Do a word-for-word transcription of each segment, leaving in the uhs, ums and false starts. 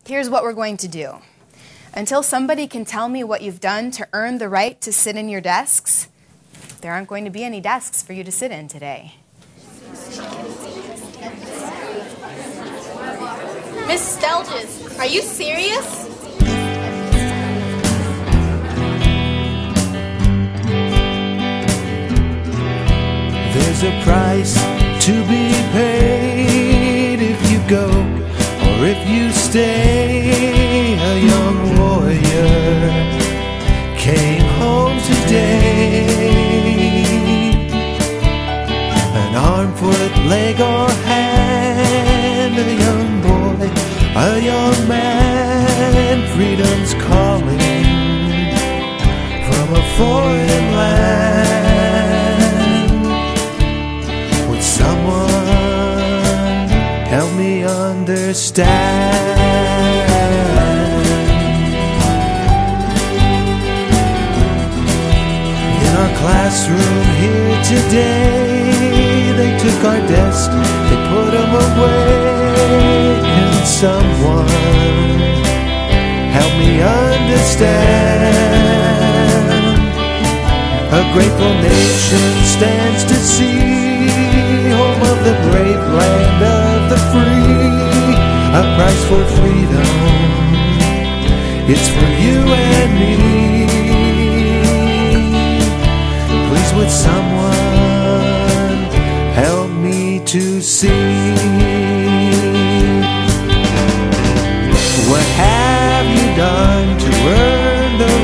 Here's what we're going to do. Until somebody can tell me what you've done to earn the right to sit in your desks, there aren't going to be any desks for you to sit in today. Miss Stelges, are you serious? There's a price to be paid if you go or if you stay. A young warrior came home today. An arm, foot, leg, or hand, a young boy, a young man. Freedom's calling from a foreign land. Would someone help me understand? In our classroom here today, they took our desks, they put them away. Can someone help me understand? A grateful nation stands to see, home of the brave, land of the free. A price for freedom, it's for you and me. Please would someone help me to see? What have you done to earn the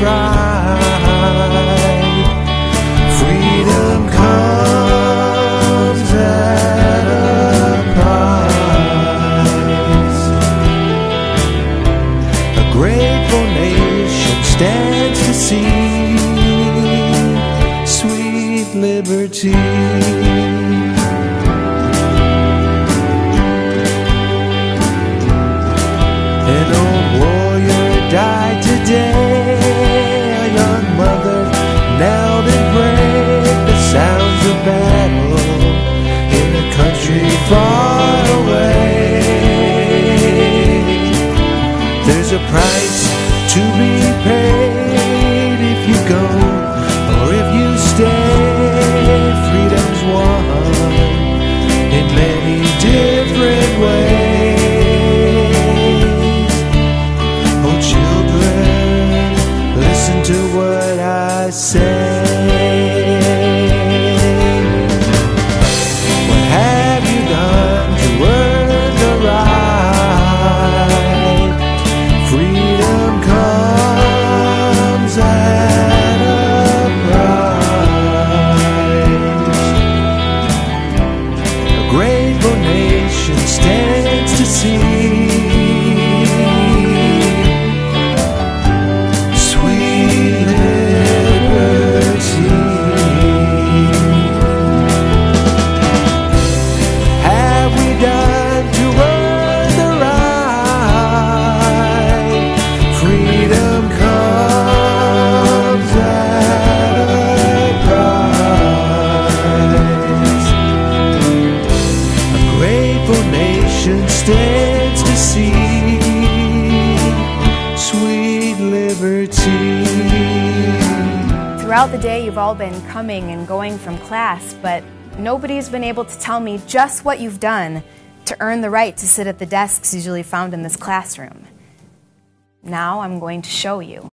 right? Freedom comes at a price. A grateful nation stands to see sweet liberty. An old warrior died today. A young mother knelt and prayed. The sounds of battle in a country far away. There's a price to be paid if you go or if you stay. Freedom's won in many different ways. Oh, children, listen to what I say. What have you done to earn the right? Freedom comes at a price. A grateful nation stands to see sweet liberty. Have we done to earn the right? Freedom comes at a price. A grateful nation stands to see sweet liberty. Throughout the day, you've all been coming and going from class, but nobody's been able to tell me just what you've done to earn the right to sit at the desks usually found in this classroom. Now I'm going to show you.